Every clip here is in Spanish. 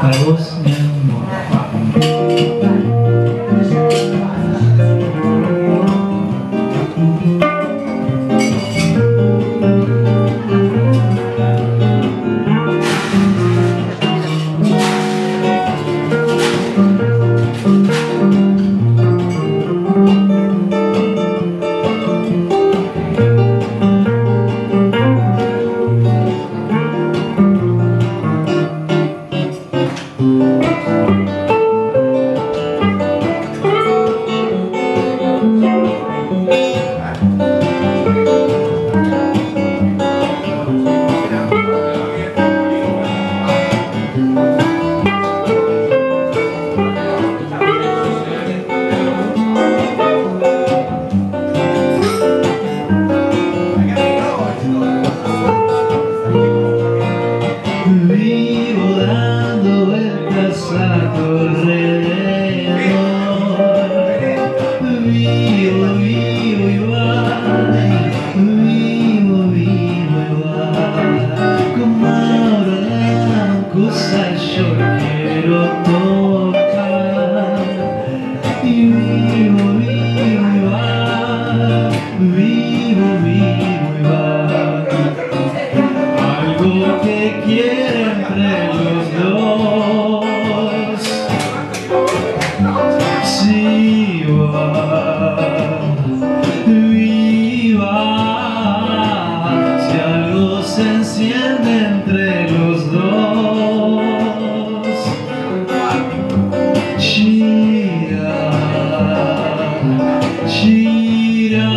para vos, mi amor. Vivo dando vueltas a tu alrededor. Vivo igual, vivo igual. Como ahora la cosa yo quiero tocar. Y vivo igual, vivo igual. Algo que quiere entre los dos. Sí, viva. Si algo se enciende entre los dos. Chira, chira.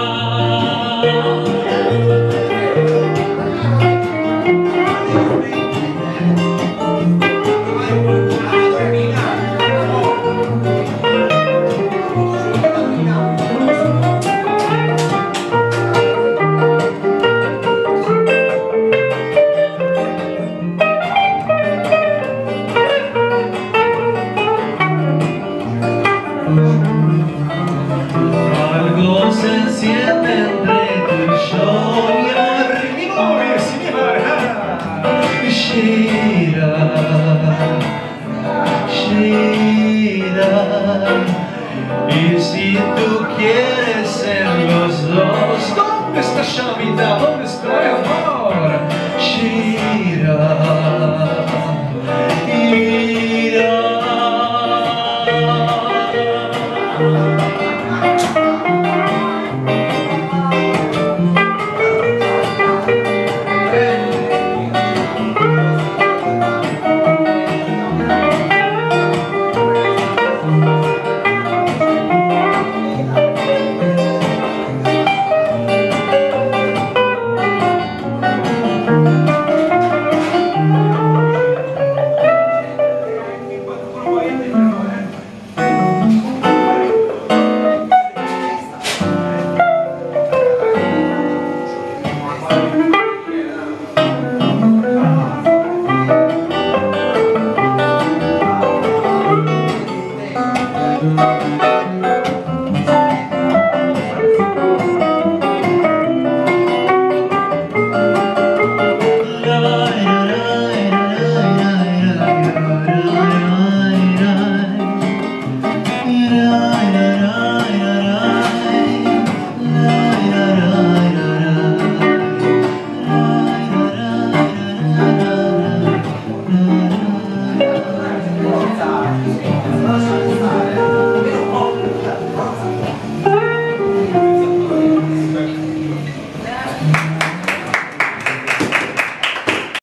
Algo se enciende entre tú y yo. Shira, Shira. Y si tú quieres ser los dos, ¿dónde está Shamita?